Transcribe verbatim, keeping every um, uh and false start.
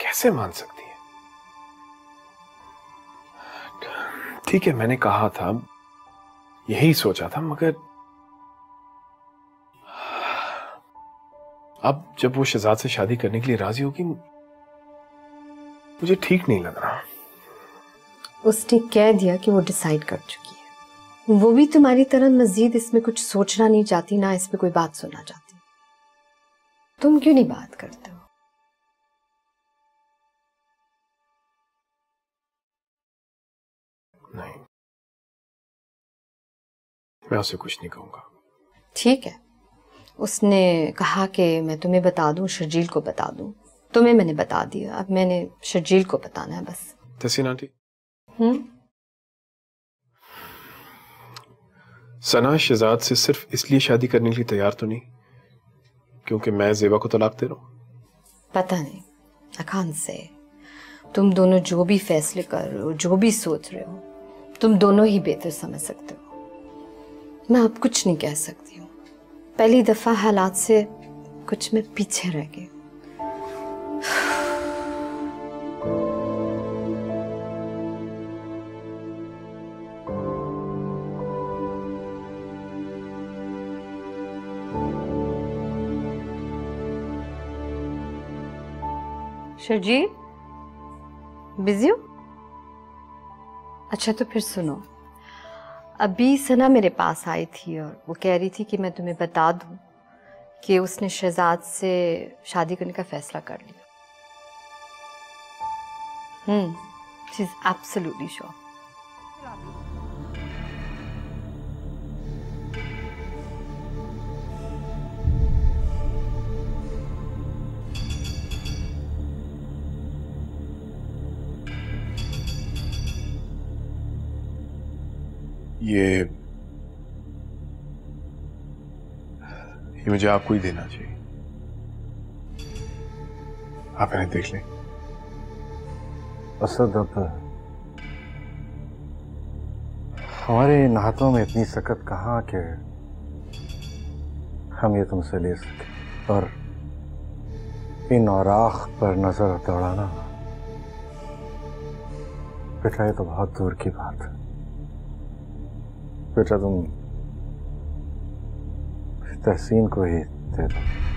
कैसे मान सकती है? ठीक है, मैंने कहा था, यही सोचा था, मगर अब जब वो शहजाद से शादी करने के लिए राजी होगी, मुझे ठीक नहीं लग रहा। उसने कह दिया कि वो डिसाइड कर चुकी है। वो भी तुम्हारी तरह मजीद इसमें कुछ सोचना नहीं चाहती, ना इसमें कोई बात सुनना चाहती। तुम क्यों नहीं बात करते हो? नहीं, मैं उसे कुछ नहीं कहूंगा। ठीक है, उसने कहा कि मैं तुम्हें बता दूं, शर्जील को बता दूं। तुम्हें मैंने बता दिया, अब मैंने शर्जील को बताना है बस। तहसीन आंटी, हम्म सना शहजाद से सिर्फ इसलिए शादी करने के लिए तैयार तो नहीं क्योंकि मैं ज़ेबा को तलाक दे रहा हूं? पता नहीं, अखान से तुम दोनों जो भी फैसले कर रहे हो, जो भी सोच रहे हो, तुम दोनों ही बेहतर समझ सकते हो। मैं अब कुछ नहीं कह सकती हूँ। पहली दफा हालात से कुछ मैं पीछे रह गई। शर्जील, बिजी हो? अच्छा तो फिर सुनो, अभी सना मेरे पास आई थी और वो कह रही थी कि मैं तुम्हें बता दूं कि उसने शहजाद से शादी करने का फैसला कर लिया। Hmm she is absolutely sure. ये ये मुझे आपको ही देना चाहिए। आप इन्हें देख लें। असद, अब हमारे इन हाथों में इतनी सकत कहाँ कि हम ये तुमसे ले सके, और इन औराख पर नजर दौड़ाना बेटा, ये तो बहुत दूर की बात है। बेटा तुम तहसीन को ही दे दो।